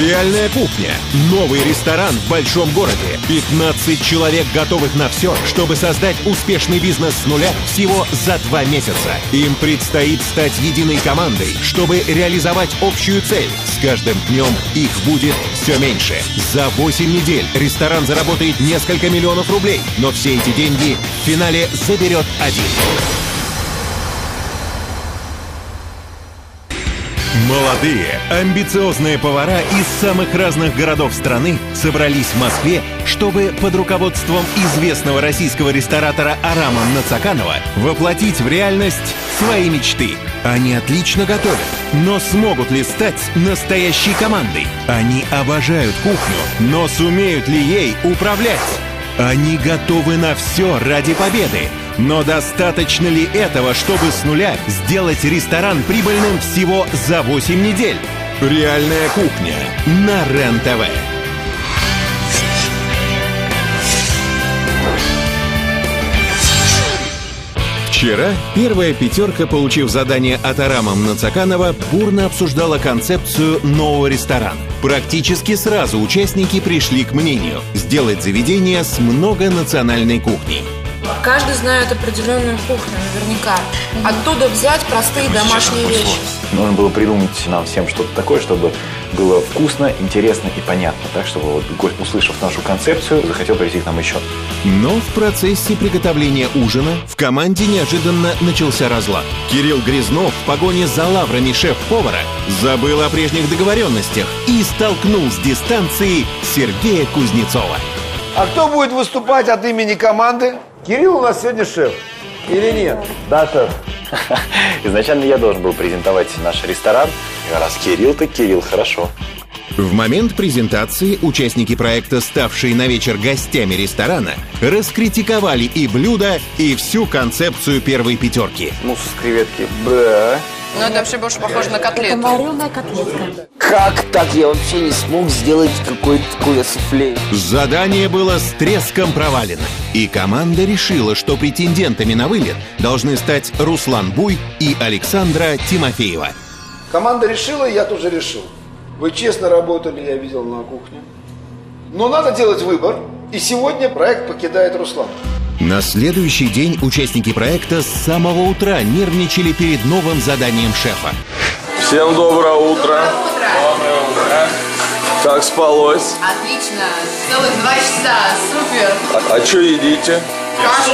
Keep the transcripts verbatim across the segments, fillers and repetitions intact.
Реальная кухня. Новый ресторан в большом городе. пятнадцать человек, готовых на все, чтобы создать успешный бизнес с нуля всего за два месяца. Им предстоит стать единой командой, чтобы реализовать общую цель. С каждым днем их будет все меньше. За восемь недель ресторан заработает несколько миллионов рублей, но все эти деньги в финале заберет один. Молодые, амбициозные повара из самых разных городов страны собрались в Москве, чтобы под руководством известного российского ресторатора Арама Нацаканова воплотить в реальность свои мечты. Они отлично готовят, но смогут ли стать настоящей командой? Они обожают кухню, но сумеют ли ей управлять? Они готовы на все ради победы. Но достаточно ли этого, чтобы с нуля сделать ресторан прибыльным всего за восемь недель? Реальная кухня на РЕН-ТВ. Вчера первая пятерка, получив задание от Арама Нацаканова, бурно обсуждала концепцию нового ресторана. Практически сразу участники пришли к мнению сделать заведение с многонациональной кухней. Каждый знает определенную кухню, наверняка. Оттуда взять простые домашние вещи. Нужно было придумать нам всем что-то такое, чтобы было вкусно, интересно и понятно. Так, чтобы вот гость, услышав нашу концепцию, захотел прийти к нам еще. Но в процессе приготовления ужина в команде неожиданно начался разлад. Кирилл Грязнов в погоне за лаврами шеф-повара забыл о прежних договоренностях и столкнул с дистанции Сергея Кузнецова. А кто будет выступать от имени команды? Кирилл у нас сегодня шеф. Или нет? Да, шеф. Изначально я должен был презентовать наш ресторан. Раз Кирилл, то Кирилл, хорошо. В момент презентации участники проекта, ставшие на вечер гостями ресторана, раскритиковали и блюдо, и всю концепцию первой пятерки. Мусс с креветки. Б. Ну, это вообще больше похоже на котлету. Это вареная котлетка. Как так? Я вообще не смог сделать какое-то такое суфле. Задание было с треском провалено. И команда решила, что претендентами на вылет должны стать Руслан Буй и Александра Тимофеева. Команда решила, я тоже решил. Вы честно работали, я видел на кухне. Но надо делать выбор. И сегодня проект покидает Руслан. На следующий день участники проекта с самого утра нервничали перед новым заданием шефа. Всем доброе утро. Доброе утро. Как спалось? Отлично. Целых два часа. Супер. А, а что едите? Кашу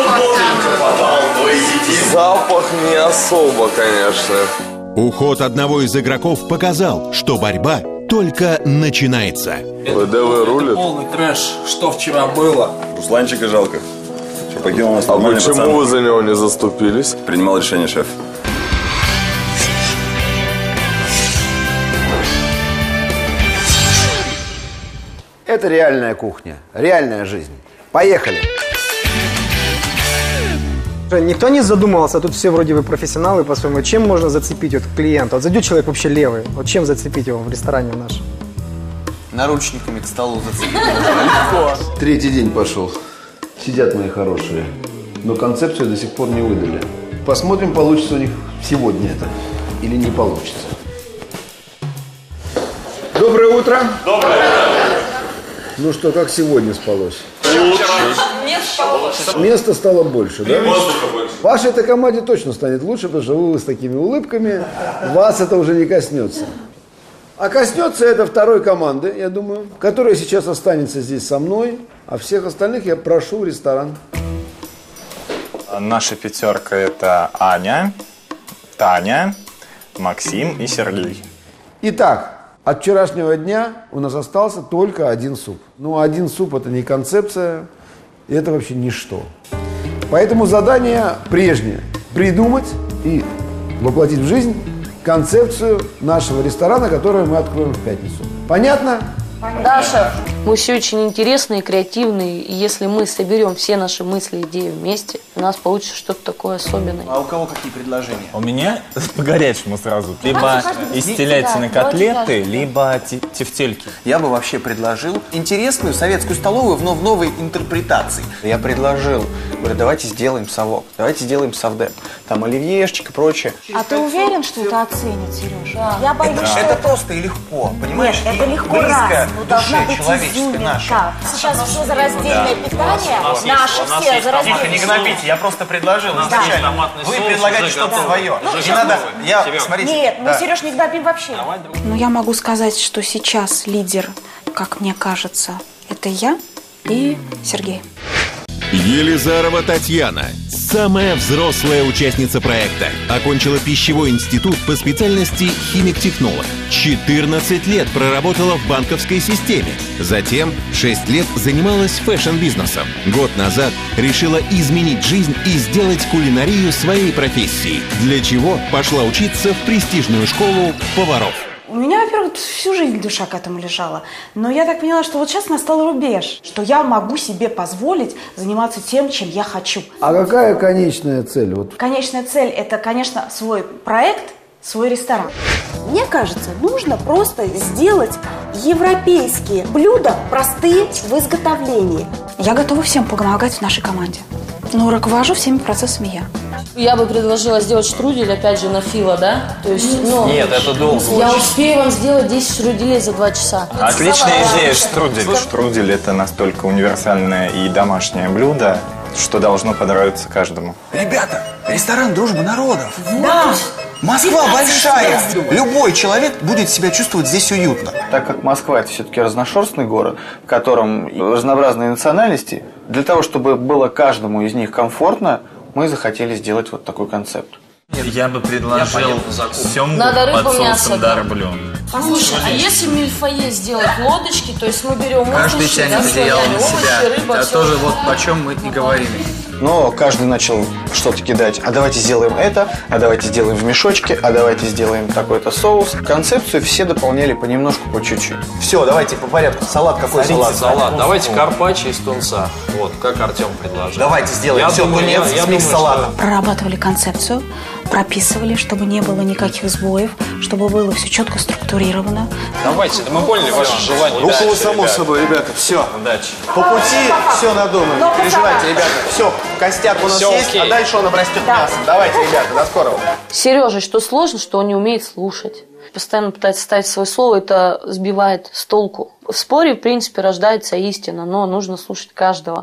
Запах не особо, конечно. Уход одного из игроков показал, что борьба только начинается. ВДВ рулит? Полный трэш. Что вчера было? Русланчика жалко. Что покинул нас А нормальный почему пацан. вы за него не заступились? Принимал решение, шеф. Это реальная кухня, реальная жизнь. Поехали! Никто не задумывался, тут все вроде бы профессионалы по-своему. Чем можно зацепить вот клиента? Вот зайдет человек вообще левый, вот чем зацепить его в ресторане в нашем? Наручниками к столу зацепить легко. Третий день пошел. Сидят мои хорошие, но концепцию до сих пор не выдали. Посмотрим, получится у них сегодня это или не получится. Доброе утро. Доброе утро. Ну что, как сегодня спалось? Лучше. Места стало больше, да? Воздуха больше. Вашей этой команде точно станет лучше, потому что вы с такими улыбками, вас это уже не коснется. А коснется это второй команды, я думаю, которая сейчас останется здесь со мной, а всех остальных я прошу в ресторан. Наша пятерка – это Аня, Таня, Максим и Сергей. Итак, от вчерашнего дня у нас остался только один суп. Ну, один суп – это не концепция, и это вообще ничто. Поэтому задание прежнее – придумать и воплотить в жизнь концепцию нашего ресторана, которую мы откроем в пятницу. Понятно? Да, шеф. Мы все очень интересные, креативные, и если мы соберем все наши мысли, идеи вместе, у нас получится что-то такое особенное. А у кого какие предложения? У меня по горячему сразу. Либо из телятины котлеты, либо тефтельки. Я бы вообще предложил интересную советскую столовую, но в новой интерпретации. Я предложил, говорю, давайте сделаем совок, давайте сделаем совдеп. Там оливьешечка и прочее. А ты уверен, что это оценит, Сереж? Да. Я боюсь, это, что это это... просто и легко, понимаешь? Нет, это легко близко раз. Ну, должна быть человеческой нашей. Сейчас все за раздельное да. питание, наши все за раздельное. Тихо, не гнобите, я просто предложил изначально. Вы предлагаете что-то свое. Ну, не надо, я, смотрите. Нет, да. мы, Сереж, не гнобим вообще. Но я могу сказать, что сейчас лидер, как мне кажется, это я и Сергей. Елизарова Татьяна – самая взрослая участница проекта. Окончила пищевой институт по специальности химик-технолог. четырнадцать лет проработала в банковской системе. Затем шесть лет занималась фэшн-бизнесом. Год назад решила изменить жизнь и сделать кулинарию своей профессией. Для чего пошла учиться в престижную школу поваров. У меня, во-первых, всю жизнь душа к этому лежала. Но я так поняла, что вот сейчас настал рубеж, что я могу себе позволить заниматься тем, чем я хочу. А какая конечная цель? Вот. Конечная цель – это, конечно, свой проект, свой ресторан. Мне кажется, нужно просто сделать европейские блюда, простые в изготовлении. Я готова всем помогать в нашей команде. Но руковожу всеми процессами я. Я бы предложила сделать штрудель, опять же, на фило, да? То есть, ну, нет, это долго. Я успею вам сделать десять штруделей за два часа. Отличная идея, штрудель. Штрудель – это настолько универсальное и домашнее блюдо, что должно понравиться каждому. Ребята, ресторан «Дружба народов». Да. Москва большая. Любой человек будет себя чувствовать здесь уютно. Так как Москва – это все-таки разношерстный город, в котором разнообразные национальности, для того, чтобы было каждому из них комфортно, мы захотели сделать вот такой концепт. Я бы предложил семгу под соусом дарблю. Слушай, а если мильфое сделать лодочки, то есть мы берем каждый тянет одеяло на себя. рыба, это тоже вот о чем мы и говорили. Но каждый начал что-то кидать. А давайте сделаем это, а давайте сделаем в мешочке, а давайте сделаем такой-то соус. Концепцию все дополняли понемножку, по чуть-чуть. Все, давайте по порядку. Салат какой салат? Салат. Давайте карпаччо из тунца. Вот, как Артем предложил. Давайте сделаем. Все, тунец с микс салатом. Прорабатывали концепцию, прописывали, чтобы не было никаких сбоев, чтобы было все четко структурировано. Давайте, мы поняли ваше желание. Рукову само собой, ребята, все. Удачи. По пути все надумано. Не переживайте, ребята. Все, костяк у нас Всё есть, окей. а дальше он обрастет да. мясом. Давайте, ребята, до скорого. Сережа, что сложно, что он не умеет слушать. Постоянно пытается ставить свое слово, это сбивает с толку. В споре, в принципе, рождается истина, но нужно слушать каждого.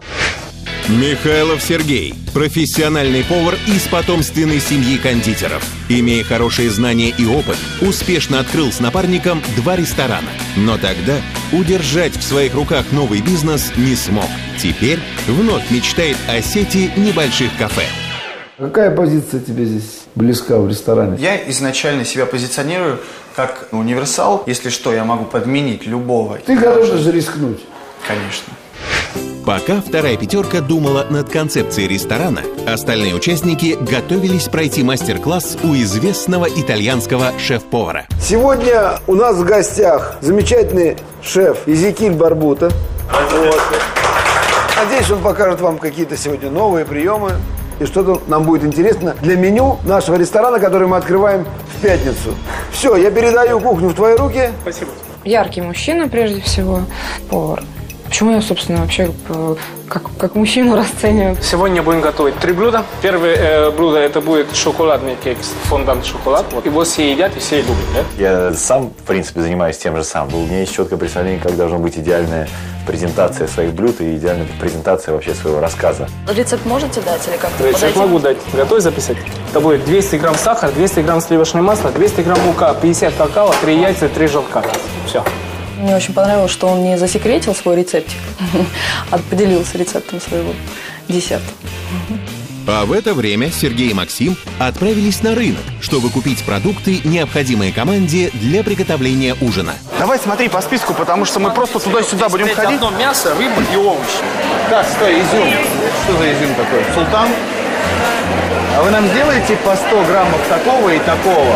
Михайлов Сергей – профессиональный повар из потомственной семьи кондитеров. Имея хорошие знания и опыт, успешно открыл с напарником два ресторана. Но тогда удержать в своих руках новый бизнес не смог. Теперь вновь мечтает о сети небольших кафе. Какая позиция тебе здесь близка в ресторане? Я изначально себя позиционирую как универсал. Если что, я могу подменить любого. Ты готов же рискнуть? Конечно. Пока вторая пятерка думала над концепцией ресторана, остальные участники готовились пройти мастер-класс у известного итальянского шеф-повара. Сегодня у нас в гостях замечательный шеф Эзекиль Барбута. Вот. Надеюсь, он покажет вам какие-то сегодня новые приемы. И что-то нам будет интересно для меню нашего ресторана, который мы открываем в пятницу. Все, я передаю кухню в твои руки. Спасибо. Яркий мужчина, прежде всего, повар. Почему я, собственно, вообще как, как мужчину расцениваю? Сегодня будем готовить три блюда. Первое э, блюдо это будет шоколадный кекс, фондант шоколад. Вот. Его все едят и все любят. Да? Я сам, в принципе, занимаюсь тем же самым. У меня есть четкое представление, как должна быть идеальная презентация своих блюд и идеальная презентация вообще своего рассказа. Рецепт можете дать или как-то? Рецепт могу дать. Готовы записать? Это будет двести грамм сахара, двести грамм сливочное масло, двести грамм мука, пятьдесят какао, три яйца, три желтка. Все. Мне очень понравилось, что он не засекретил свой рецептик, а поделился рецептом своего десерта. А в это время Сергей и Максим отправились на рынок, чтобы купить продукты, необходимые команде для приготовления ужина. Давай смотри по списку, потому что мы просто туда-сюда будем ходить. Одно мясо, рыба и овощи. Так, стой, изюм. Что за изюм такой? Султан? А вы нам сделаете по сто граммов такого и такого?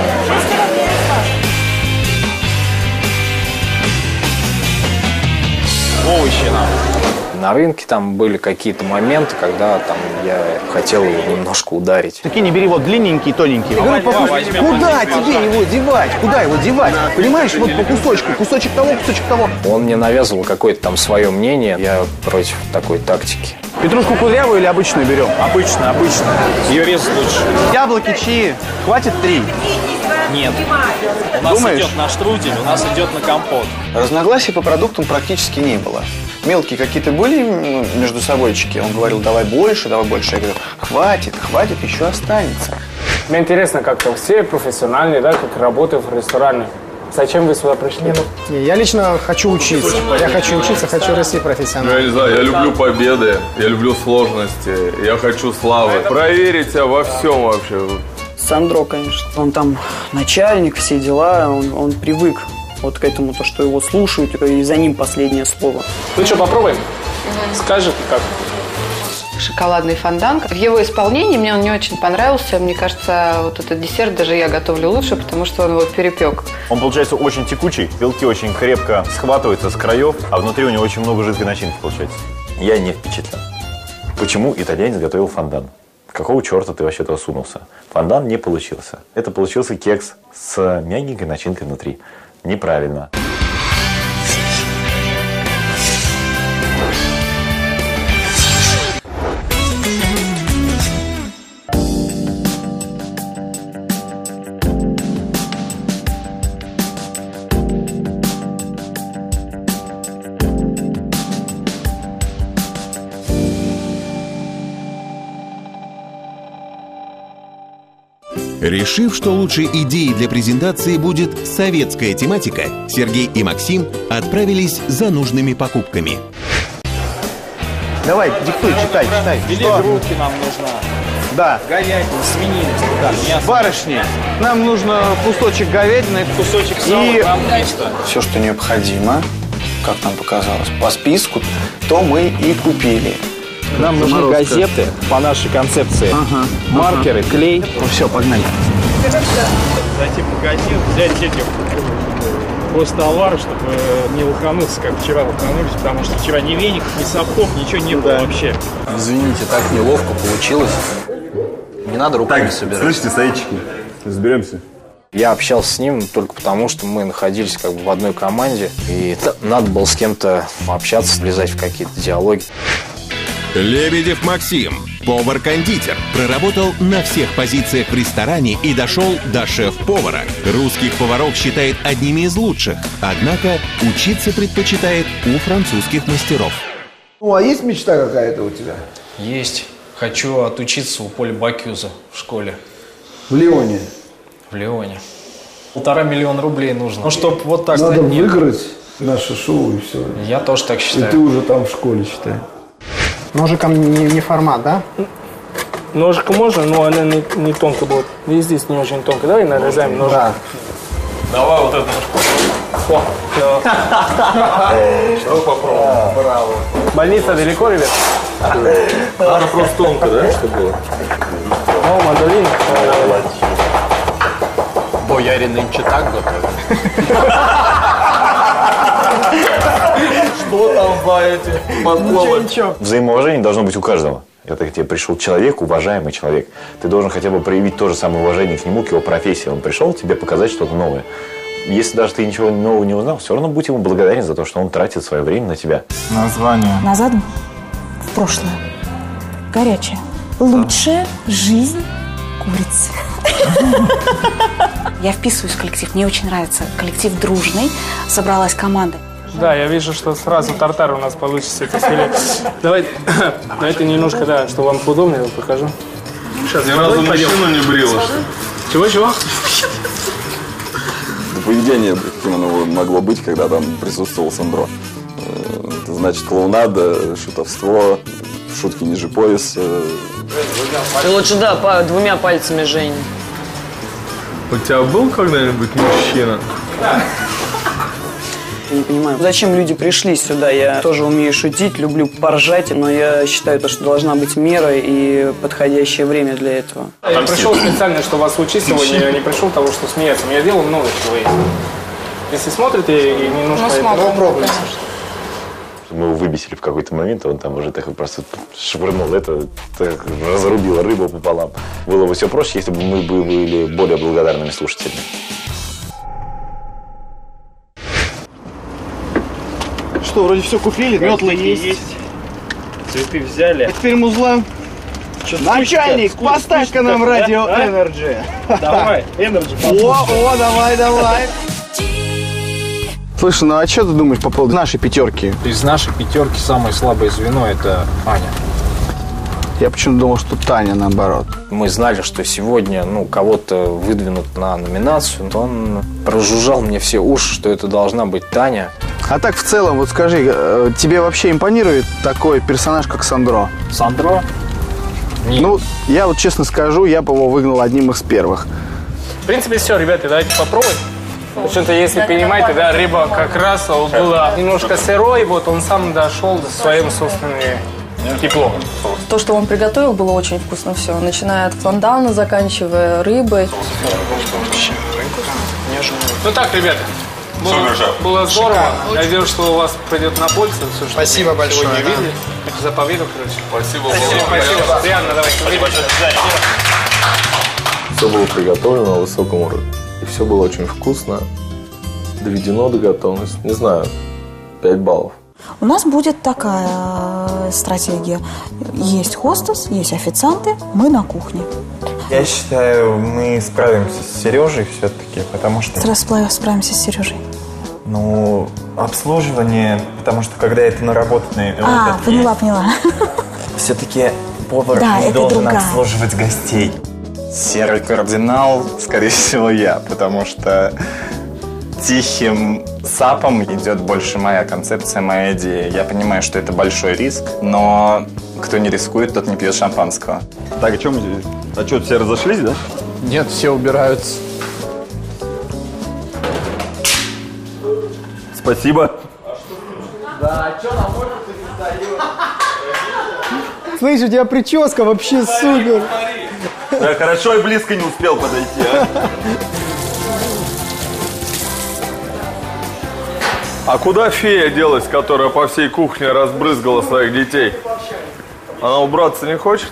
овощи нам. На рынке там были какие-то моменты, когда там я хотел его немножко ударить. Такие не бери, вот длинненький, тоненький. Я говорю, Куда тебе его девать? Куда его девать? Понимаешь, вот по кусочку. Кусочек того, кусочек того. Он мне навязывал какое-то там свое мнение. Я против такой тактики. Петрушку кудрявую или обычную берем? Обычно, обычно. Ее резать лучше. Яблоки чьи? Хватит три? Нет. У нас Думаешь? идет на штрудель, у нас идет на компот. Разногласий по продуктам практически не было. Мелкие какие-то были ну, между собойчики. Он говорил, давай больше, давай больше. Я говорю, хватит, хватит, еще останется. Мне интересно, как-то все профессиональные, да, как работают в ресторане. Зачем вы сюда пришли? Не, я лично хочу учиться. Я хочу учиться, хочу расти профессионально. Я не знаю, я люблю победы, я люблю сложности, я хочу славы. Проверить себя во всем вообще. Сандро, конечно. Он там начальник, все дела, он, он привык вот к этому, то, что его слушают, и за ним последнее слово. Ну что, попробуем? Скажете, как? Шоколадный фондан. В его исполнении мне он не очень понравился. Мне кажется, вот этот десерт даже я готовлю лучше, потому что он его перепек. Он получается очень текучий, белки очень крепко схватываются с краев, а внутри у него очень много жидкой начинки получается. Я не впечатлен. Почему итальянец готовил фондан? Какого черта ты вообще туда сунулся? Фондан не получился. Это получился кекс с мягенькой начинкой внутри. Неправильно. Решив, что лучшей идеей для презентации будет советская тематика, Сергей и Максим отправились за нужными покупками. Давай, диктуй, читай, читай. Филе грудки нам нужна. Да. Говядина, свинина, да, мясо. Барышни, нам нужно кусочек говядины, кусочек сала, и... Все, что необходимо, как нам показалось, по списку, то мы и купили. Нам нужны Заморозка. газеты по нашей концепции, ага, маркеры, ага. клей. Ну все, погнали. Зайти в магазин, взять этих после товара, чтобы не лохануться, как вчера лоханулись, потому что вчера ни веников, ни совков, ничего не было вообще. Извините, так неловко получилось. Не надо руками Так, собирать. слышите, советчики, разберемся. Я общался с ним только потому, что мы находились как бы в одной команде, и надо было с кем-то общаться, влезать в какие-то диалоги. Лебедев Максим, повар-кондитер, проработал на всех позициях в ресторане и дошел до шеф-повара. Русских поваров считает одними из лучших, однако учиться предпочитает у французских мастеров. Ну, а есть мечта какая-то у тебя? Есть. Хочу отучиться у Поля Бакюза в школе. В Лионе? В Лионе. Полтора миллиона рублей нужно. Ну, чтоб вот так... Надо сказать, выиграть наше шоу и все. Я тоже так считаю. И ты уже там в школе, считай. Ножиком не, не формат, да? Ножик можно, но она не, не тонко будет. И здесь не очень тонко. Давай нарезаем ножик. Да. Давай вот эту ножку. Что попробуем? Браво. Больница далеко, ребят? Надо просто тонко, да, чтобы было? О, мандолин. Боярин нынче так готовит. Что там по этим подколам? Взаимоуважение должно быть у каждого. Это к тебе пришел человек, уважаемый человек. Ты должен хотя бы проявить то же самое уважение к нему, к его профессии. Он пришел тебе показать что-то новое. Если даже ты ничего нового не узнал, все равно будь ему благодарен за то, что он тратит свое время на тебя. Название. Назад в прошлое. Горячая. Лучшая жизнь курицы. Я вписываюсь в коллектив. Мне очень нравится. Коллектив дружный. Собралась команда. Да, я вижу, что сразу тартар у нас получится. Это филе. Давай, давайте немножко, да, чтобы вам поудобнее, я покажу. Сейчас, Ни разу мужчину не брила, что ли? Чего-чего? Поведение, каким оно могло быть, когда там присутствовал Сандро. Э, Это значит клоунада, шутовство, шутки ниже пояса. Ты лучше, да, по, двумя пальцами, Жень. У тебя был когда-нибудь мужчина? Я не понимаю, зачем люди пришли сюда. Я тоже умею шутить, люблю поржать, но я считаю, что должна быть мера и подходящее время для этого. Я пришел специально, чтобы вас учить сегодня, я не пришел того, что смеяться. Я делал много чего есть. Если смотрите и немножко... Ну, смотрим, попробуйте. Мы его выбесили в какой-то момент, и он там уже так просто швырнул это, так, разрубило рыбу пополам. Было бы все проще, если бы мы были более благодарными слушателями. Что, вроде все купили, метлы есть. есть. Цветы взяли. А теперь музла. Что, начальник, скучно, поставь-ка нам скучно, радио да? Energy. Давай, Energy. О, о, давай, давай. Слушай, ну а что ты думаешь по поводу нашей пятерки? Из нашей пятерки самое слабое звено – это Аня. Я почему-то думал, что Таня наоборот. Мы знали, что сегодня ну, кого-то выдвинут на номинацию. Он прожужжал мне все уши, что это должна быть Таня. А так в целом, вот скажи, тебе вообще импонирует такой персонаж, как Сандро? Сандро? Нет. Ну, я вот честно скажу, я бы его выгнал одним из первых. В принципе, все, ребята, давайте попробуем. Что-то, если понимаете, да, рыба как раз была немножко сырой, вот он сам дошел до своим собственным теплом. То, что он приготовил, было очень вкусно все, начиная от фондана, заканчивая рыбой. Ну так, ребята, было, было здорово. Надеюсь, что у вас пойдет на пользу. Все, что Спасибо большое. Сегодня Да. видели. За победу, короче. Спасибо. Спасибо, спасибо. Приятно, давайте. Спасибо большое. Все было приготовлено на высоком уровне. И все было очень вкусно. Доведено до готовности. Не знаю, пять баллов. У нас будет такая стратегия. Есть хостес, есть официанты, мы на кухне. Я считаю, мы справимся с Сережей все-таки, потому что... Сразу справимся с Сережей. Ну, обслуживание, потому что когда это наработанный А, опыт поняла, есть, поняла. все-таки повар Да, не это должен другая. обслуживать гостей. Серый кардинал, скорее всего, я, потому что тихим сапом идет больше моя концепция, моя идея. Я понимаю, что это большой риск, но кто не рискует, тот не пьет шампанского. Так, а что мы здесь? А что, все разошлись, да? Нет, все убираются. Спасибо. Да, а что на офисе не встает? Слышь, у тебя прическа вообще супер. Да, хорошо, и близко не успел подойти, а. А куда фея делась, которая по всей кухне разбрызгала своих детей? Она убраться не хочет?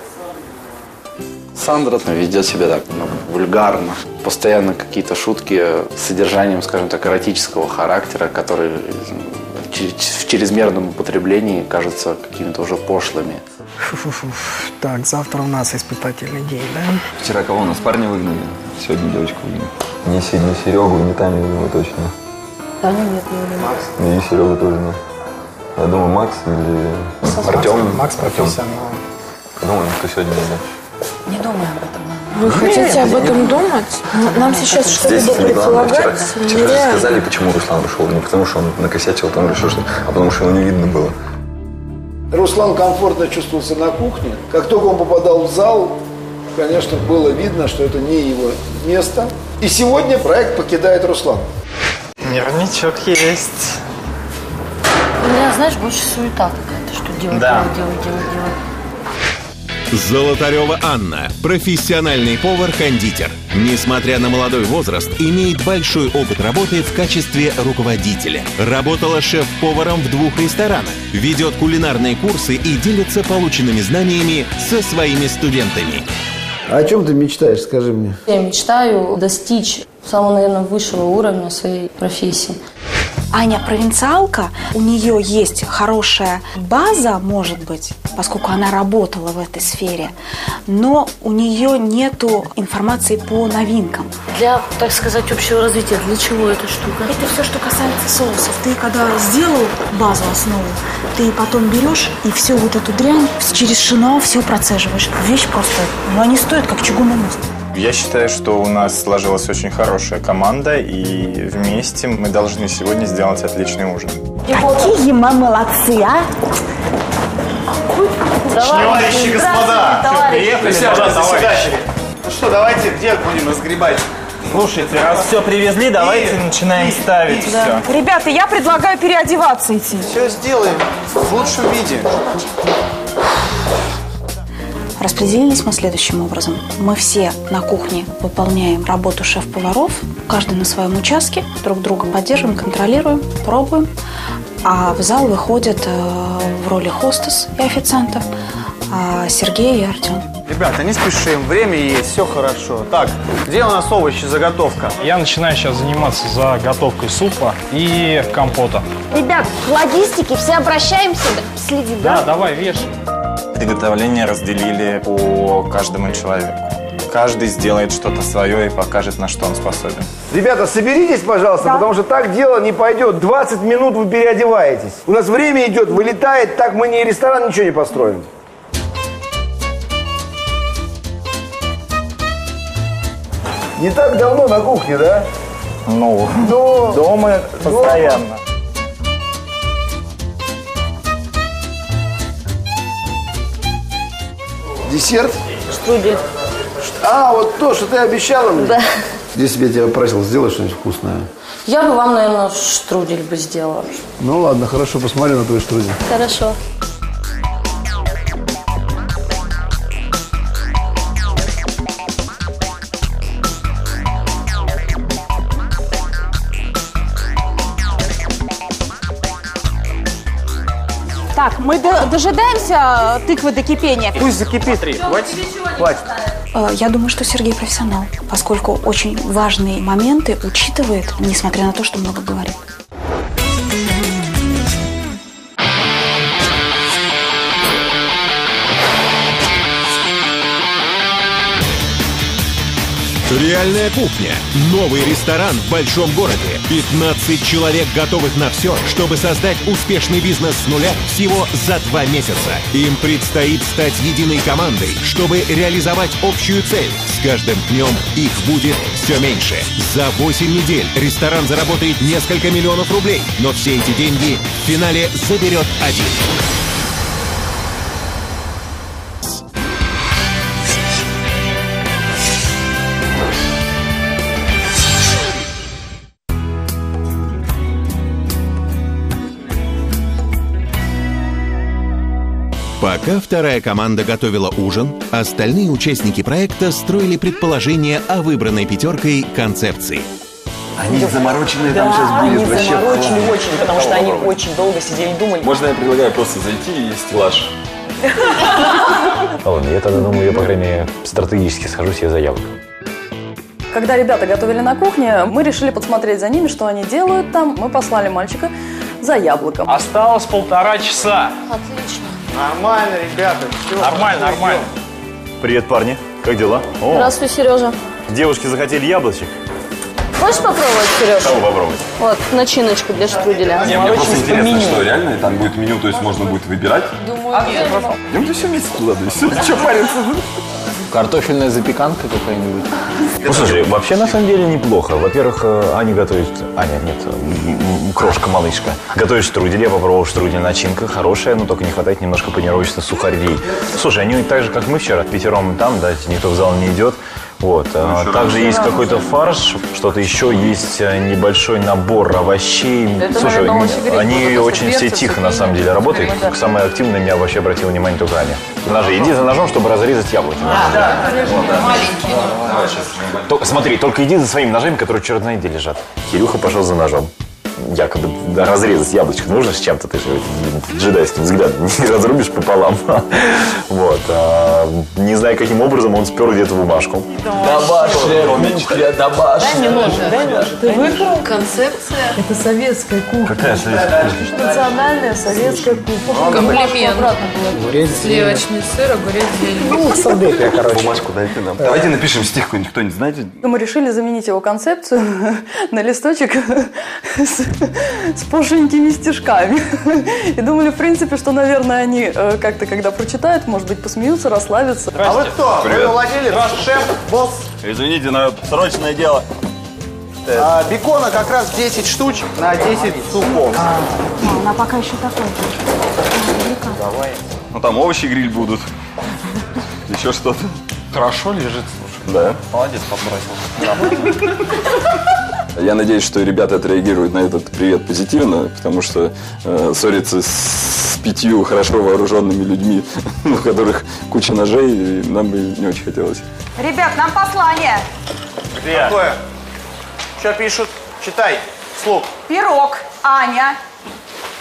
Сандра ведет себя так ну, вульгарно. Постоянно какие-то шутки с содержанием, скажем так, эротического характера, которые в чрезмерном употреблении кажутся какими-то уже пошлыми. Фу-фу-фу. Так, завтра у нас испытательный день, да? Вчера кого у нас парня выгнали, сегодня девочку выгнали. Не, не Серегу, не Таню, думаю, точно. Таню нет, не Макс. Ну и Серегу тоже нет. Я думаю, Макс или Артем. Макс профессионал. Думаю, кто сегодня не знает. Не думай об этом. Вы хотите об этом думать? Нам сейчас Здесь что-либо не главное. Вчера, предполагать? вчера же Нереально. сказали, почему Руслан ушел. Не потому, что он накосячил там или что-то, а потому, что его не видно было. Руслан комфортно чувствовался на кухне. Как только он попадал в зал, конечно, было видно, что это не его место. И сегодня проект покидает Руслан. Нервничок есть. У меня, знаешь, больше суета какая-то, что делать, Да. делать, делать, делать, делать. Золотарева Анна – профессиональный повар-кондитер. Несмотря на молодой возраст, имеет большой опыт работы в качестве руководителя. Работала шеф-поваром в двух ресторанах, ведет кулинарные курсы и делится полученными знаниями со своими студентами. А о чем ты мечтаешь, скажи мне? Я мечтаю достичь самого, наверное, высшего уровня своей профессии. Аня провинциалка, у нее есть хорошая база, может быть, поскольку она работала в этой сфере, но у нее нету информации по новинкам. Для, так сказать, общего развития, для чего эта штука? Это все, что касается соусов. Ты когда сделал базу, основу, ты потом берешь и всю вот эту дрянь через шино все процеживаешь. Вещь просто, ну они стоят как чугунный мост. Я считаю, что у нас сложилась очень хорошая команда, и вместе мы должны сегодня сделать отличный ужин. Какие мы молодцы, а? Товарищи, господа! Приехали, Пожалуйста, заседатели. Ну что, давайте где будем разгребать? Слушайте, раз все привезли, давайте начинаем ставить все. Ребята, я предлагаю переодеваться идти. Все сделаем в лучшем виде. Распределились мы следующим образом. Мы все на кухне выполняем работу шеф-поваров, каждый на своем участке, друг друга поддерживаем, контролируем, пробуем. А в зал выходят э, в роли хостес и официантов а Сергей и Артем. Ребята, не спешим, время есть, все хорошо. Так, где у нас овощи, заготовка? Я начинаю сейчас заниматься заготовкой супа и компота. Ребят, к логистике все обращаемся, следим, да? Да, давай, вешай. Приготовление разделили по каждому человеку. Каждый сделает что-то свое и покажет, на что он способен. Ребята, соберитесь, пожалуйста, да. Потому что так дело не пойдет. двадцать минут вы переодеваетесь. У нас время идет, вылетает, так мы ни ресторан, ничего не построим. Не так давно на кухне, да? Ну, Но... дома постоянно. Десерт? Штрудель. А, вот то, что ты обещала мне? Да. Если бы я тебя просил, сделай что-нибудь вкусное. Я бы вам, наверное, штрудель бы сделала. Ну ладно, хорошо, посмотрю на твой штрудель. Хорошо. Так, мы до дожидаемся тыквы до кипения. Пусть закипит. Хватит? Хватит. Я думаю, что Сергей профессионал, поскольку очень важные моменты учитывает, несмотря на то, что много говорит. Реальная кухня. Новый ресторан в большом городе. пятнадцать человек готовых на все, чтобы создать успешный бизнес с нуля всего за два месяца. Им предстоит стать единой командой, чтобы реализовать общую цель. С каждым днем их будет все меньше. За восемь недель ресторан заработает несколько миллионов рублей, но все эти деньги в финале заберет один. Пока вторая команда готовила ужин, остальные участники проекта строили предположения о выбранной пятеркой концепции. Они замороченные там Да, сейчас они будет вообще. заморочены класс. очень, потому что они очень долго сидели и думали. Можно я предлагаю просто зайти и стеллаж? Ладно, я тогда думаю, я, по крайней мере, стратегически схожу себе за яблоком. Когда ребята готовили на кухне, мы решили подсмотреть за ними, что они делают там. Мы послали мальчика за яблоком. Осталось полтора часа. Отлично. Нормально, ребята. Все, Нормально, хорошо, нормально. Привет, парни. Как дела? О, Здравствуй, Сережа. девушки захотели яблочек. Хочешь попробовать, Сережа? Кого попробовать? Вот, начиночку для штруделя. Не, мне просто интересно, что реально там будет меню, то есть можно будет выбирать. Думаю, нет. Идемте все вместе туда, да и все. Че париться? Картофельная запеканка какая-нибудь. Ну, слушай, вообще на самом деле неплохо. Во-первых, Аня готовит... Аня, нет, крошка-малышка. Готовит штрудель. Я попробовал штрудель. Начинка хорошая, но только не хватает немножко панировочных сухарей. Слушай, они так же, как мы вчера, пятером там, да, никто в зал не идет. Вот. Ну, также есть какой-то фарш, что-то еще есть небольшой набор овощей. Это, слушай, наверное, они очень все перцы, тихо цукини. на самом деле работают. Да. Самое активное меня вообще обратило внимание только Аня. Ножи. Иди за ножом, чтобы разрезать яблоки. Только, смотри, только иди за своими ножами, которые черт знает где лежат. Кирюха пошел за ножом. Якобы да, разрезать яблочко нужно с чем-то, ты же джедайским взглядом не разрубишь пополам. Вот. А, не знаю, каким образом он спер где-то бумажку. Домашняя кухня, домашняя. Дай мне нож, дай нож. Ты выбрал? Концепция. Это советская кухня. Какая советская кухня? Национальная советская кухня. Комплимент. Обратно было. Сливочный сыр, огурец, зелень. Ну, солдаты, короче. Бумажку дайте нам. Давайте напишем стих какой-нибудь, кто-нибудь знаете? Мы решили заменить его концепцию на листочек с, с пошенькими стишками. И думали, в принципе, что, наверное, они э, как-то, когда прочитают, может быть, посмеются, расслабятся. А вы кто? Привет. Вы владелец, шеф, босс? Извините, но срочное дело. А, бекона как раз десять штучек на десять супов. Она пока еще такой. Давай. Ну там овощи гриль будут. Еще что-то. Хорошо лежит, слушай. Да. Молодец, подбросил. Я надеюсь, что ребята отреагируют на этот привет позитивно, потому что э, ссориться с пятью хорошо вооруженными людьми, у которых куча ножей, нам бы не очень хотелось. Ребят, нам послание. Где? Какое? Что пишут? Читай. Слух. Пирог. Аня.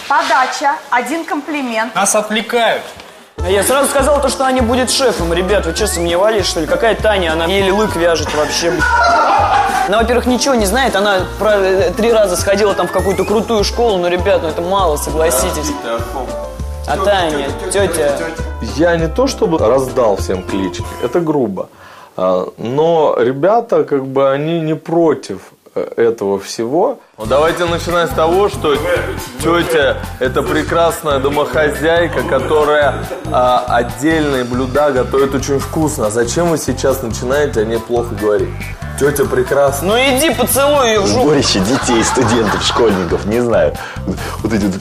подача, один комплимент. Нас отвлекают. Я сразу сказал то, что Аня будет шефом. Ребят, вы что, сомневались, что ли? Какая Таня? Она еле лык вяжет вообще. Она, во-первых, ничего не знает. Она про, три раза сходила там в какую-то крутую школу. Но, ребят, ну это мало, согласитесь. А Таня, тетя... Я не то чтобы раздал всем клички, это грубо. Но ребята, как бы, они не против этого всего. Ну, давайте начинать с того, что тетя – это прекрасная домохозяйка, которая а, отдельные блюда готовит очень вкусно. А зачем вы сейчас начинаете о ней плохо говорить? Тетя прекрасна. Ну иди поцелуй ее в жопу. Сборище детей, студентов, школьников, не знаю. Вот эти...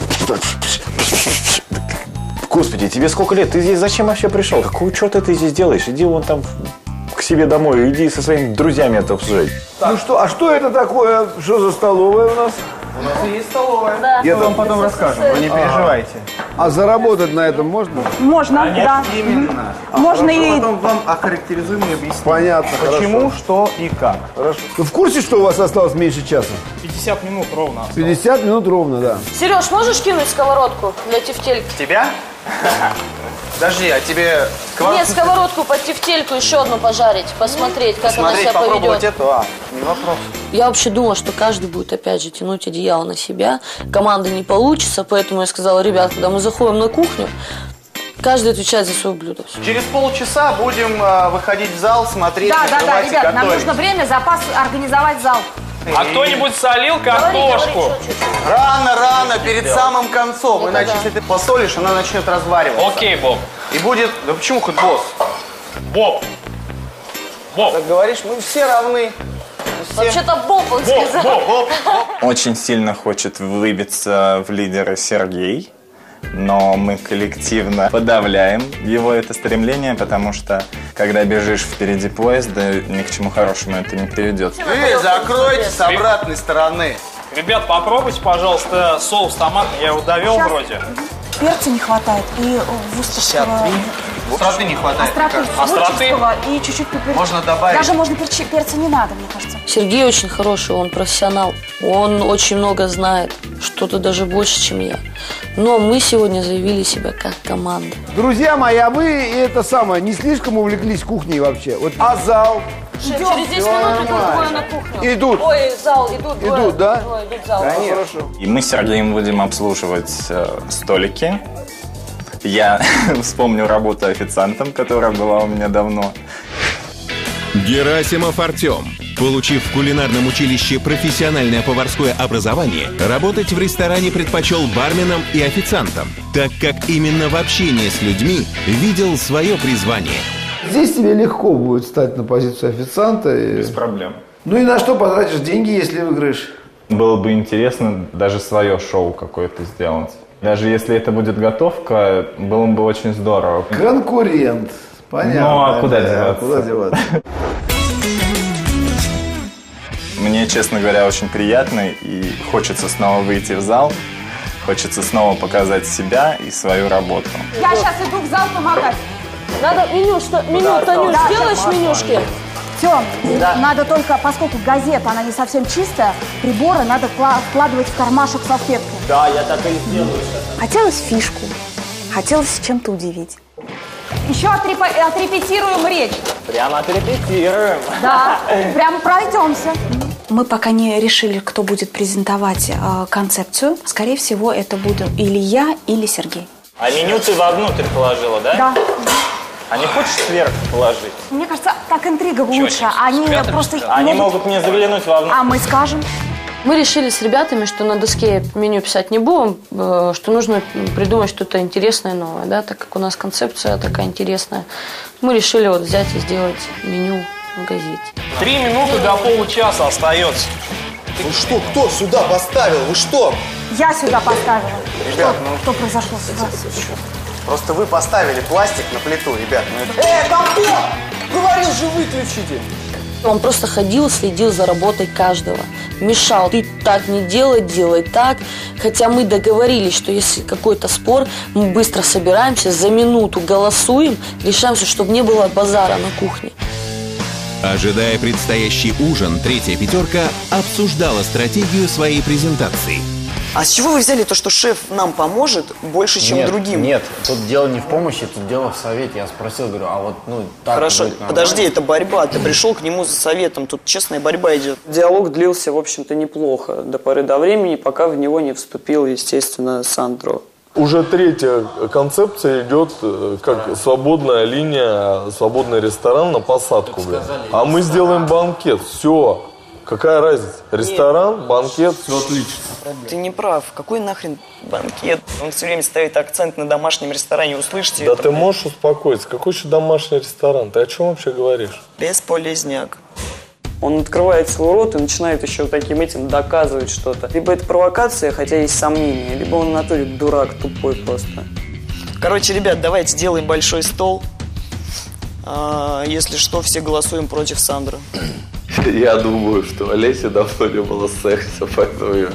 Господи, тебе сколько лет? Ты здесь зачем вообще пришел? Какого черта ты здесь делаешь? Иди вон там к себе домой, иди со своими друзьями это обсуждать. Ну что, а что это такое? Что за столовая у нас? У нас и есть столовая. Да. Мы вам потом расскажем, вы не переживайте. А заработать на этом можно? Можно, Нет, да. именно. А можно хорошо, и... потом вам охарактеризуем и объясним. Понятно, почему, хорошо. что и как. Хорошо. Вы в курсе, что у вас осталось меньше часа? пятьдесят минут ровно. пятьдесят минут ровно, да. Сереж, можешь кинуть сковородку для тефтельки? Тебя? Подожди, а тебе сковородку... Нет, сковородку под тефтельку еще одну пожарить, посмотреть, как Посмотреть, она себя попробовать поведет. эту, а, не вопрос. Я вообще думала, что каждый будет опять же тянуть одеяло на себя. Команды не получится, поэтому я сказала: ребят, когда мы заходим на кухню, каждый отвечает за свое блюдо. Через полчаса будем э, выходить в зал, смотреть, Да, да, да, накрывать и ребят, нам готовить. нужно время, запас, организовать зал. А кто-нибудь солил картошку? Рано, рано, перед самым концом. Ну, Иначе, да. если ты посолишь, она начнет развариваться. Окей, Боб. И будет... Да почему хоть босс? Боб. Боб. Как говоришь, мы все равны. Все... Вообще-то Боб, он сказал. Боб, Боб, Боб. Очень сильно хочет выбиться в лидеры Сергей, но мы коллективно подавляем его это стремление, потому что когда бежишь впереди поезда, ни к чему хорошему это не приведет. Вы закройте с обратной стороны. Ребят, попробуйте, пожалуйста, соус томатный. Я его довел Сейчас. вроде. Перца не хватает и вустерского... Остроты не хватает. Остроты, Остроты? и чуть-чуть пепер... Можно добавить. Даже можно перчи... перца не надо, мне кажется. Сергей очень хороший, он профессионал. Он очень много знает, что-то даже больше, чем я. Но мы сегодня заявили себя как команда. Друзья мои, а вы это самое, не слишком увлеклись кухней вообще? Вот, а зал? Шеф, через десять минут идут двое на кухню. Идут. Ой, зал, идут двое. Идут, да? Двое идут в зал. Ну, хорошо. И мы с Сергеем будем обслуживать э, столики. Я вспомнил работу официантом, которая была у меня давно. Герасимов Артем. Получив в кулинарном училище профессиональное поварское образование, работать в ресторане предпочел барменом и официантом, так как именно в общении с людьми видел свое призвание. Здесь тебе легко будет стать на позицию официанта. И... Без проблем. Ну и на что потратишь деньги, если выиграешь? Было бы интересно даже свое шоу какое-то сделать. Даже если это будет готовка, было бы очень здорово. Конкурент. Понятно. Ну а куда да, деваться? Куда деваться? Мне, честно говоря, очень приятно и хочется снова выйти в зал. Хочется снова показать себя и свою работу. Я сейчас иду в зал помогать. Надо меню, что, меню, Танюш, Да, сделаешь сейчас, менюшки? Тём, надо только, поскольку газета, она не совсем чистая, приборы надо кла- вкладывать в кармашек салфетки. Да, я так и сделаю. Хотелось фишку, хотелось чем-то удивить. Еще отрепо- отрепетируем речь. Прямо отрепетируем. Да, прям пройдемся. Мы пока не решили, кто будет презентовать э, концепцию. Скорее всего, это буду или я, или Сергей. А меню ты вовнутрь положила, да? Да. А не хочешь сверху положить? Мне кажется, так интрига лучше. Они просто... Они могут не заглянуть вовнутрь. А мы скажем. Мы решили с ребятами, что на доске меню писать не будем, э, что нужно придумать что-то интересное, новое, да, так как у нас концепция такая интересная. Мы решили вот взять и сделать меню в газете. Три минуты до получаса остается. Ну что, кто сюда поставил? Вы что? Я сюда поставила. Ребят, что, ну... что произошло сюда? Просто вы поставили пластик на плиту, ребят. Ну это... Э, там кто? Говорил же, выключите. Он просто ходил, следил за работой каждого. Мешал. Ты так не делай, делай так. Хотя мы договорились, что если какой-то спор, мы быстро собираемся, за минуту голосуем, решаемся, чтобы не было базара на кухне. Ожидая предстоящий ужин, третья пятерка обсуждала стратегию своей презентации. А с чего вы взяли то, что шеф нам поможет больше, чем нет, другим? Нет, тут дело не в помощи, тут дело в совете. Я спросил, говорю, а вот, ну, так Хорошо, будет нормально? подожди, это борьба. Ты пришел к нему за советом. Тут честная борьба идет. Диалог длился, в общем-то, неплохо. До поры до времени, пока в него не вступил, естественно, Сандро. Уже третья концепция идет как свободная линия, свободный ресторан на посадку. Блин. А мы сделаем банкет. Все. Какая разница? Ресторан, банкет, все отлично. Ты не прав. Какой нахрен банкет? Он все время ставит акцент на домашнем ресторане. Услышите Да это? ты можешь успокоиться. Какой еще домашний ресторан? Ты о чем вообще говоришь? Бесполезняк. Он открывает свой рот и начинает еще таким этим доказывать что-то. Либо это провокация, хотя есть сомнения, либо он в натуре дурак, тупой просто. Короче, ребят, давайте сделаем большой стол. А, если что, все голосуем против Сандры. Я думаю, что Олесе давно не было секса, поэтому ее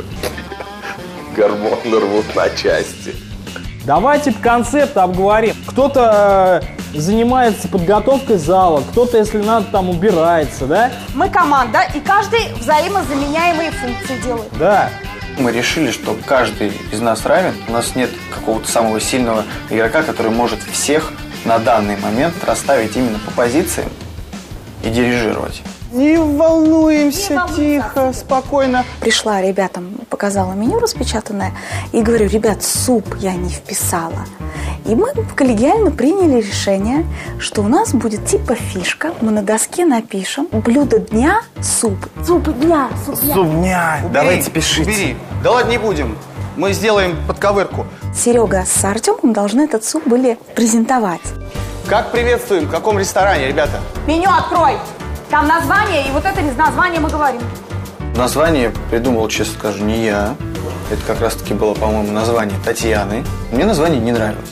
гормоны рвут на части. Давайте концепт обговорим. Кто-то э, занимается подготовкой зала, кто-то, если надо, там убирается, да? Мы команда, и каждый взаимозаменяемые функции делает. Да. Мы решили, что каждый из нас равен. У нас нет какого-то самого сильного игрока, который может всех на данный момент расставить именно по позициям и дирижировать. Не волнуемся, не тихо, спокойно. Пришла ребятам, показала меню распечатанное и говорю, ребят, суп я не вписала. И мы коллегиально приняли решение, что у нас будет типа фишка. Мы на доске напишем блюдо дня – суп. Суп дня, суп дня. Суп дня. Убери, давайте пишите. Убери. Да ладно, не будем. Мы сделаем подковырку. Серега с Артемом должны этот суп были презентовать. Как приветствуем? В каком ресторане, ребята? Меню открой. Там название, и вот это название мы говорим. Название придумал, честно скажу, не я. Это как раз-таки было, по-моему, название Татьяны. Мне название не нравилось.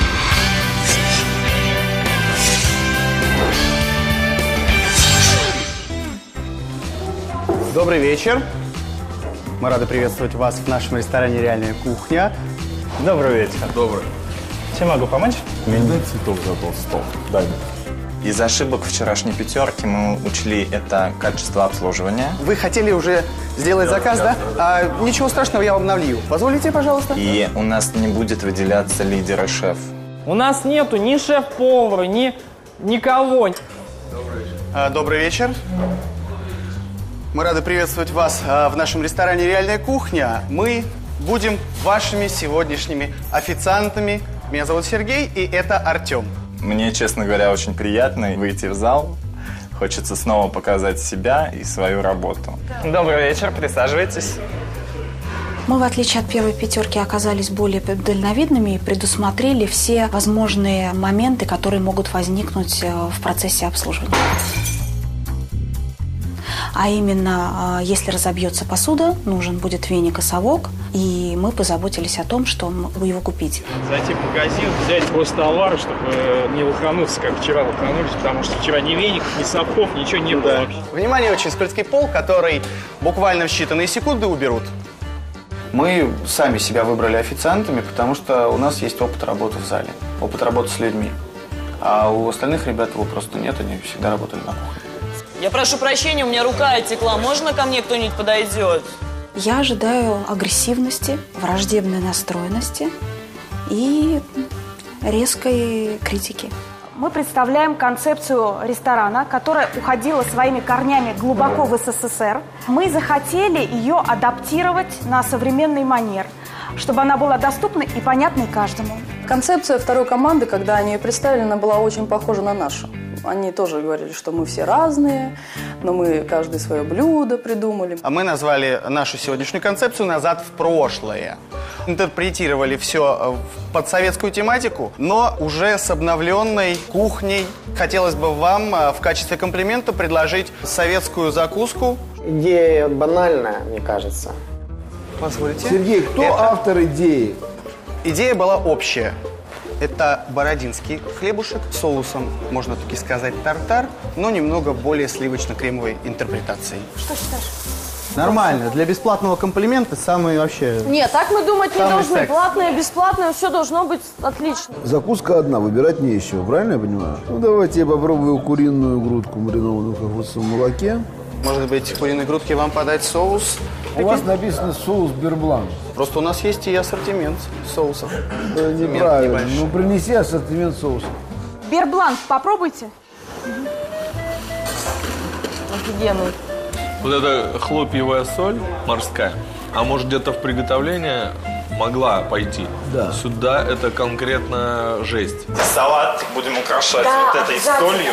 Добрый вечер. Мы рады приветствовать вас в нашем ресторане «Реальная кухня». Добрый вечер. Добрый. Чем могу помочь? Мне дай цветов за тот стол. Дай мне. Из ошибок вчерашней пятерки мы учли это качество обслуживания. Вы хотели уже сделать заказ, да? А, ничего страшного, я вам налью. Позволите, пожалуйста? И у нас не будет выделяться лидер и шеф. У нас нету ни шеф-повара, ни никого. Добрый вечер. А, добрый вечер. Мы рады приветствовать вас а, в нашем ресторане «Реальная кухня». Мы будем вашими сегодняшними официантами. Меня зовут Сергей, и это Артем. Мне, честно говоря, очень приятно выйти в зал. Хочется снова показать себя и свою работу. Добрый вечер, присаживайтесь. Мы, в отличие от первой пятерки, оказались более дальновидными и предусмотрели все возможные моменты, которые могут возникнуть в процессе обслуживания. А именно, если разобьется посуда, нужен будет веник и совок, и мы позаботились о том, что его купить. Зайти в магазин, взять гостовар, чтобы не лохануться, как вчера лоханулись, потому что вчера ни веников, ни совков, ничего не было вообще. Внимание, очень скользкий пол, который буквально в считанные секунды уберут. Мы сами себя выбрали официантами, потому что у нас есть опыт работы в зале, опыт работы с людьми. А у остальных ребят его просто нет, они всегда работали на кухне. Я прошу прощения, у меня рука оттекла. Можно ко мне кто-нибудь подойдет? Я ожидаю агрессивности, враждебной настроенности и резкой критики. Мы представляем концепцию ресторана, которая уходила своими корнями глубоко в СССР. Мы захотели ее адаптировать на современный манер, чтобы она была доступна и понятной каждому. Концепция второй команды, когда они ее представили, она была очень похожа на нашу. Они тоже говорили, что мы все разные, но мы каждый свое блюдо придумали. А мы назвали нашу сегодняшнюю концепцию «Назад в прошлое». Интерпретировали все под советскую тематику, но уже с обновленной кухней. Хотелось бы вам в качестве комплимента предложить советскую закуску. Идея банальная, мне кажется. Позвольте. Сергей, кто Это... автор идеи? Идея была общая. Это бородинский хлебушек с соусом, можно таки сказать, тартар, но немного более сливочно-кремовой интерпретацией. Что считаешь? Нормально. Для бесплатного комплимента самый вообще... Нет, так мы думать не Самый должны. секс. Платное, бесплатное, все должно быть отлично. Закуска одна, выбирать не еще, правильно я понимаю? Ну, давайте я попробую куриную грудку, маринованную в кокосовом молоке. Может быть, куриной грудки вам подать соус? У вас написано соус Берблан. Просто у нас есть и ассортимент соусов. Это неправильно. Ну, принеси ассортимент соусов. Берблан, попробуйте. Офигенный. Вот эта хлопьевая соль морская, а может где-то в приготовлении могла пойти. Да. Сюда это конкретно жесть. Салат будем украшать да, вот этой солью.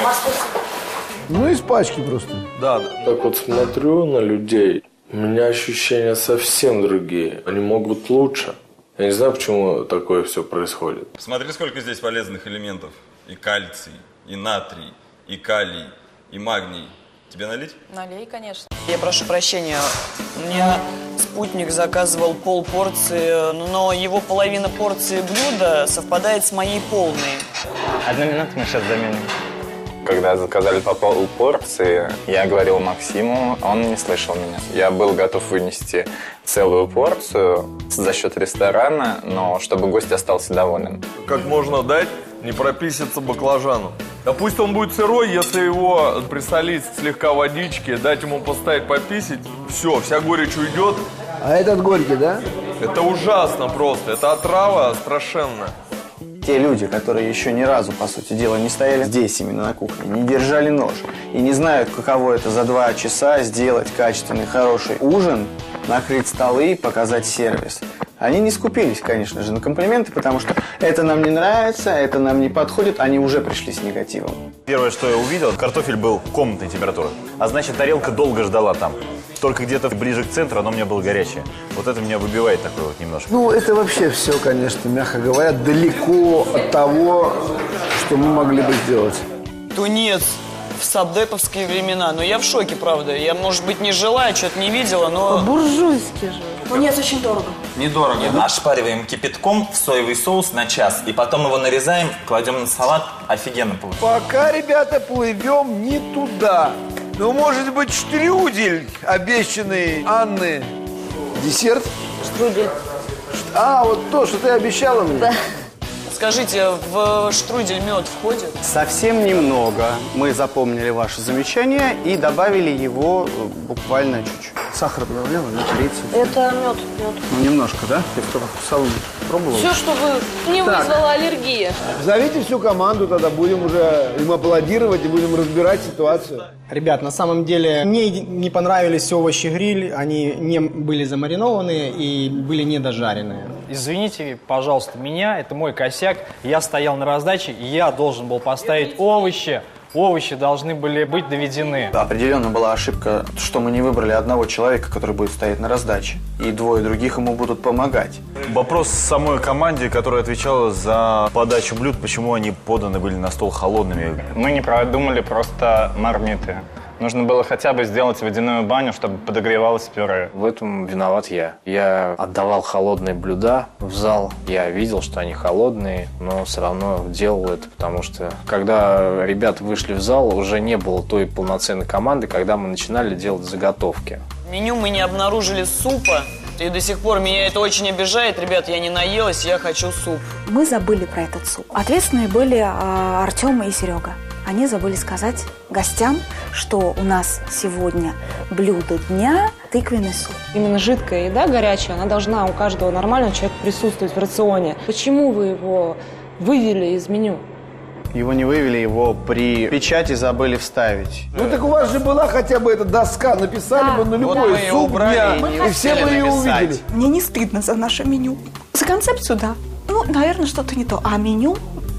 Ну, из пачки просто. Да, так вот смотрю на людей, у меня ощущения совсем другие. Они могут быть лучше. Я не знаю, почему такое все происходит. Смотри, сколько здесь полезных элементов. И кальций, и натрий, и калий, и магний. Тебе налить? Налей, конечно. Я прошу прощения, мне спутник заказывал полпорции, но его половина порции блюда совпадает с моей полной. Одну минуту, мы сейчас заменим. Когда заказали по полпорции, я говорил Максиму, он не слышал меня. Я был готов вынести целую порцию за счет ресторана, но чтобы гость остался доволен. Как можно дать не прописаться баклажану? Да пусть он будет сырой, если его присолить слегка водички, дать ему поставить пописить, все, вся горечь уйдет. А этот горький, да? Это ужасно просто, это отрава страшенная. Те люди, которые еще ни разу, по сути дела, не стояли здесь именно на кухне, не держали нож и не знают, каково это за два часа сделать качественный, хороший ужин, накрыть столы, показать сервис. Они не скупились, конечно же, на комплименты, потому что это нам не нравится, это нам не подходит, они уже пришли с негативом. Первое, что я увидел, картофель был комнатной температуры, а значит, тарелка долго ждала там. Только где-то ближе к центру оно у меня было горячее. Вот это меня выбивает такое вот немножко. Ну, это вообще все, конечно, мягко говоря, далеко от того, что мы могли бы сделать. Тунец в сабдеповские времена. Но я в шоке, правда. Я, может быть, не жила, что-то не видела, но... Буржуйский же. Тунец очень дорого. Недорого. Ошпариваем кипятком в соевый соус на час. И потом его нарезаем, кладем на салат. Офигенно получается. Пока, ребята, плывем не туда. Ну, может быть, штрудель, обещанный Анны. Десерт? Штрудель. А, вот то, что ты обещала мне. Да. Скажите, в штрудель мед входит? Совсем немного. Мы запомнили ваше замечание и добавили его буквально чуть-чуть. Сахар добавляла, на корицу. Это мед, мед. Ну, немножко, да? Ты в салоне пробовала? Все, чтобы не Так. вызвала аллергия. Зовите всю команду, тогда будем уже им аплодировать и будем разбирать ситуацию. Ребят, на самом деле мне не понравились овощи гриль, они не были замаринованы и были недожаренные. Извините, пожалуйста, меня, это мой косяк. Я стоял на раздаче, и я должен был поставить овощи. Овощи должны были быть доведены. Определенно была ошибка, что мы не выбрали одного человека, который будет стоять на раздаче, и двое других ему будут помогать. Вопрос самой команде, которая отвечала за подачу блюд, почему они поданы были на стол холодными. Мы не продумали просто мармиты. Нужно было хотя бы сделать водяную баню, чтобы подогревалось пюре. В этом виноват я. Я отдавал холодные блюда в зал. Я видел, что они холодные, но все равно делал это, потому что когда ребята вышли в зал, уже не было той полноценной команды, когда мы начинали делать заготовки. В меню мы не обнаружили супа. И до сих пор меня это очень обижает. Ребят, я не наелась, я хочу суп. Мы забыли про этот суп. Ответственные были э, Артем и Серега. Они забыли сказать гостям, что у нас сегодня блюдо дня – тыквенный суп. Именно жидкая еда горячая, она должна у каждого нормального человека присутствовать в рационе. Почему вы его вывели из меню? Его не вывели, его при печати забыли вставить. Ну так у вас же была хотя бы эта доска, написали Да. бы на любой Вот мы ее суп убрали, дня, и и, не все бы успели ее написать. увидели. Мне не стыдно за наше меню. За концепцию, да. Ну, наверное, что-то не то. А меню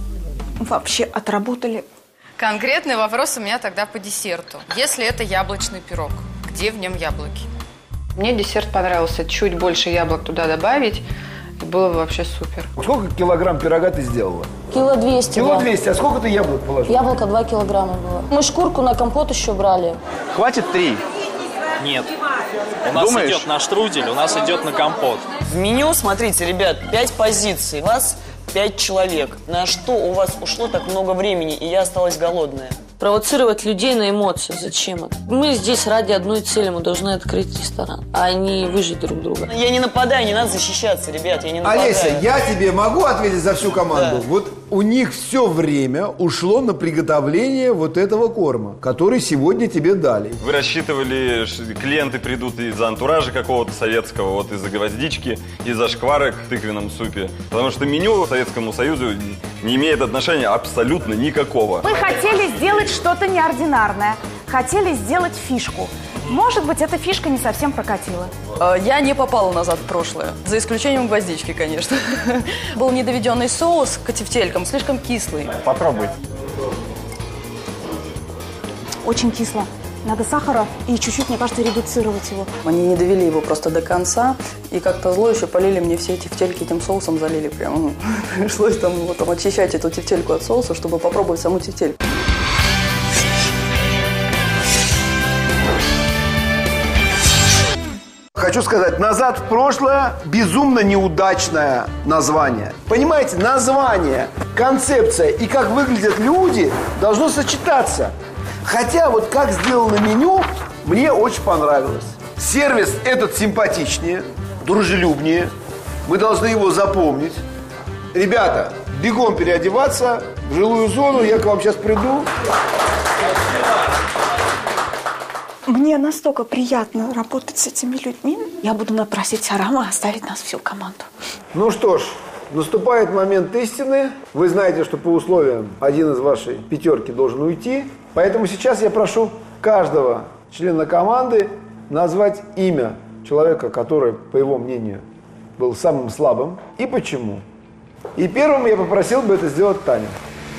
вообще отработали. Конкретный вопрос у меня тогда по десерту. Если это яблочный пирог, где в нем яблоки? Мне десерт понравился. Чуть больше яблок туда добавить, и было бы вообще супер. Сколько килограмм пирога ты сделала? Кило двести. Кило да. двести. А сколько ты яблок положила? Яблоко два килограмма было. Мы шкурку на компот еще брали. Хватит три. Нет. У нас Думаешь? идет на штрудель, у нас идет на компот. В меню, смотрите, ребят, пять позиций. У вас пять человек. На что у вас ушло так много времени, и я осталась голодная? Провоцировать людей на эмоции. Зачем это? Мы здесь ради одной цели. Мы должны открыть ресторан, а не выжить друг друга. Я не нападаю, не надо защищаться, ребят. Я не нападаю. Олеся, я тебе могу ответить за всю команду? Да. Вот у них все время ушло на приготовление вот этого корма, который сегодня тебе дали. Вы рассчитывали, что клиенты придут из-за антуража какого-то советского, вот из-за гвоздички, из-за шкварок в тыквенном супе. Потому что меню к Советскому Союзу не имеет отношения абсолютно никакого. Мы хотели сделать что-то неординарное. Хотели сделать фишку. Может быть, эта фишка не совсем прокатила. Я не попала назад в прошлое. За исключением гвоздички, конечно. Был недоведенный соус к тефтелькам, слишком кислый. Попробуй. Очень кисло. Надо сахара и чуть-чуть, мне кажется, редуцировать его. Они не довели его просто до конца. И как-то зло еще полили мне все эти тефтельки этим соусом, залили прямо. Ну, пришлось там, вот, там очищать эту тефтельку от соуса, чтобы попробовать саму тефтельку. Хочу сказать, «Назад в прошлое» – безумно неудачное название. Понимаете, название, концепция и как выглядят люди должно сочетаться. Хотя вот как сделано меню, мне очень понравилось. Сервис этот симпатичнее, дружелюбнее. Мы должны его запомнить. Ребята, бегом переодеваться в жилую зону, я к вам сейчас приду. Мне настолько приятно работать с этими людьми. Я буду напросить Арама оставить нас всю команду. Ну что ж, наступает момент истины. Вы знаете, что по условиям один из вашей пятерки должен уйти. Поэтому сейчас я прошу каждого члена команды назвать имя человека, который, по его мнению, был самым слабым, и почему. И первым я попросил бы это сделать Таню.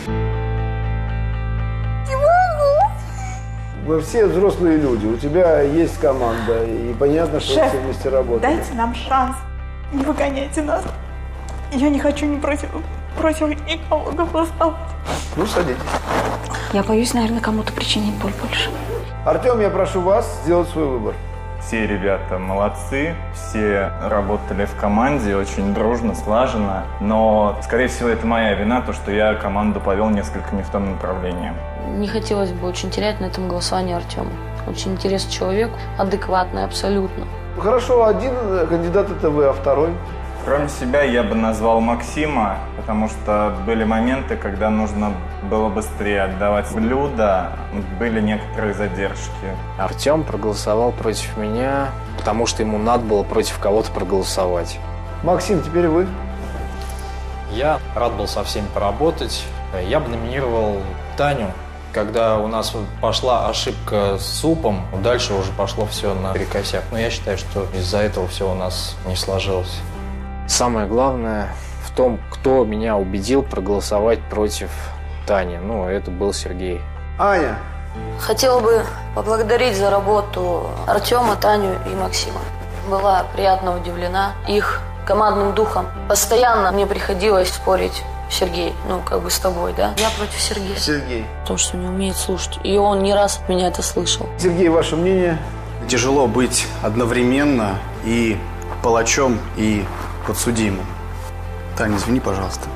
Мы все взрослые люди, у тебя есть команда, и понятно, что Шеф, все вместе работают. дайте нам шанс, не выгоняйте нас. Я не хочу ни против, против никого голосовать. Ну, садитесь. Я боюсь, наверное, кому-то причинить боль больше. Артем, я прошу вас сделать свой выбор. Все ребята молодцы, все работали в команде очень дружно, слаженно, но, скорее всего, это моя вина, то, что я команду повел несколько не в том направлении. Не хотелось бы очень терять на этом голосовании Артема. Очень интересный человек, адекватный абсолютно. Хорошо, один кандидат это вы, а второй? Кроме себя я бы назвал Максима, потому что были моменты, когда нужно было быстрее отдавать блюда, были некоторые задержки. Артем проголосовал против меня, потому что ему надо было против кого-то проголосовать. Максим, теперь вы. Я рад был со всеми поработать. Я бы номинировал Таню. Когда у нас пошла ошибка с супом, дальше уже пошло все наперекосяк. Но я считаю, что из-за этого все у нас не сложилось. Самое главное в том, кто меня убедил проголосовать против Тани. Ну, это был Сергей. Аня. Хотела бы поблагодарить за работу Артема, Таню и Максима. Была приятно удивлена их командным духом. Постоянно мне приходилось спорить. Сергей, ну, как бы с тобой, да? Я против Сергея. Сергей. Потому что не умеет слушать. И он не раз от меня это слышал. Сергей, ваше мнение? Тяжело быть одновременно и палачом, и подсудимым. Таня, извини, пожалуйста.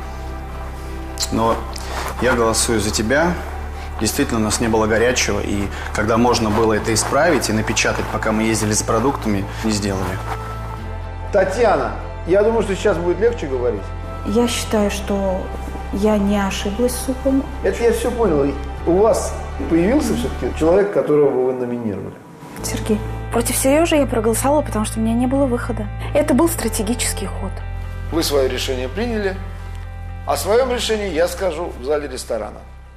Но я голосую за тебя. Действительно, у нас не было горячего, и когда можно было это исправить и напечатать, пока мы ездили за продуктами, не сделали. Татьяна, я думаю, что сейчас будет легче говорить. Я считаю, что я не ошиблась с супом. Это я все понял. У вас появился все-таки человек, которого вы номинировали? Сергей. Против Сережи я проголосовала, потому что у меня не было выхода. Это был стратегический ход. Вы свое решение приняли. О своем решении я скажу в зале ресторана.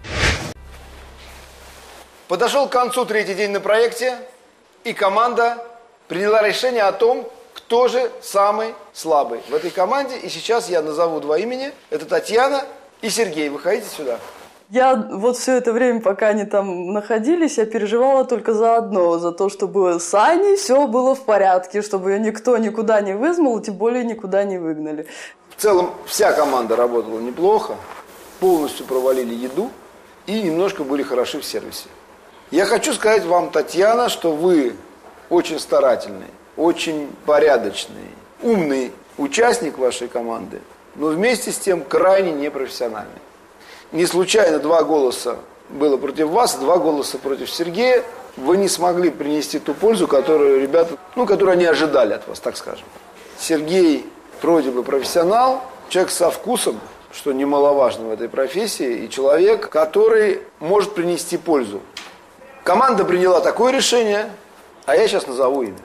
Подошел к концу третий день на проекте, и команда приняла решение о том, кто же самый слабый в этой команде. И сейчас я назову два имени. Это Татьяна и Сергей. Выходите сюда. Я вот все это время, пока они там находились, я переживала только за одно. За то, чтобы с Аней все было в порядке. Чтобы ее никто никуда не вызнал, тем более никуда не выгнали. В целом вся команда работала неплохо. Полностью провалили еду и немножко были хороши в сервисе. Я хочу сказать вам, Татьяна, что вы очень старательный, очень порядочный, умный участник вашей команды, но вместе с тем крайне непрофессиональный. Не случайно два голоса было против вас, два голоса против Сергея. Вы не смогли принести ту пользу, которую ребята, ну, которую они ожидали от вас, так скажем. Сергей вроде бы профессионал, человек со вкусом, что немаловажно в этой профессии, и человек, который может принести пользу. Команда приняла такое решение, а я сейчас назову имя.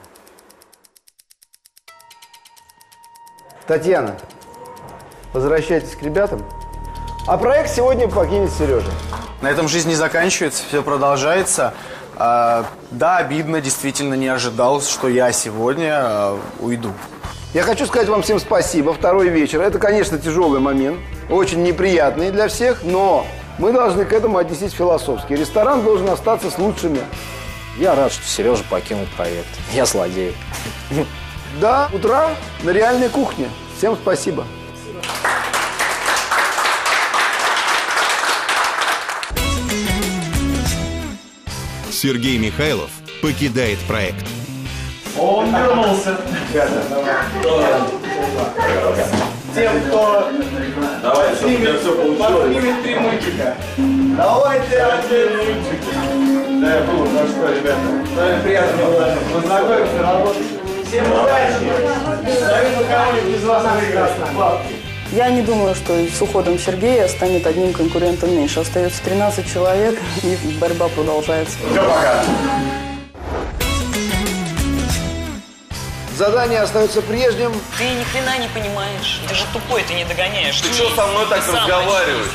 Татьяна, возвращайтесь к ребятам. А проект сегодня покинет Сережа. На этом жизнь не заканчивается, все продолжается. А, да, обидно, действительно не ожидал, что я сегодня а, уйду. Я хочу сказать вам всем спасибо. Второй вечер. Это, конечно, тяжелый момент. Очень неприятный для всех, но мы должны к этому отнестись философски. Ресторан должен остаться с лучшими. Я рад, что Сережа покинул проект. Я злодей. До утра на реальной кухне. Всем спасибо. Сергей Михайлов покидает проект. Он вернулся. Тем, кто поднимет, поднимет три мультика. Давайте один мультик. Да, я был, ну что, ребята, с вами приятно было познакомиться, работать. Всем удачи. Наверное, кого-нибудь из вас выиграет бабки. Я не думаю, что с уходом Сергея станет одним конкурентом меньше. Остается тринадцать человек, и борьба продолжается. Все, пока. Задание остается прежним. Ты ни хрена не понимаешь. Ты же тупой, ты не догоняешь. Ты что со мной так разговариваешь?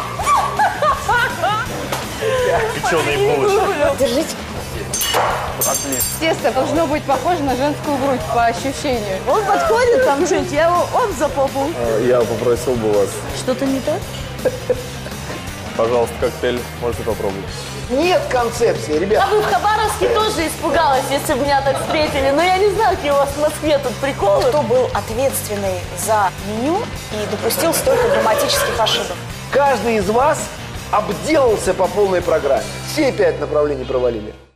Ты что, наебнулась? Держите. Тесто должно быть похоже на женскую грудь по ощущению. Он подходит там, жить, я его, он за попу. Я попросил бы вас. Что-то не так? Пожалуйста, коктейль можете попробовать. Нет концепции, ребят. Я бы в Хабаровске тоже испугалась, если бы меня так встретили. Но я не знаю, какие у вас в Москве тут приколы. Кто был ответственный за меню и допустил столько грамматических ошибок? Каждый из вас обделался по полной программе. Все пять направлений провалили.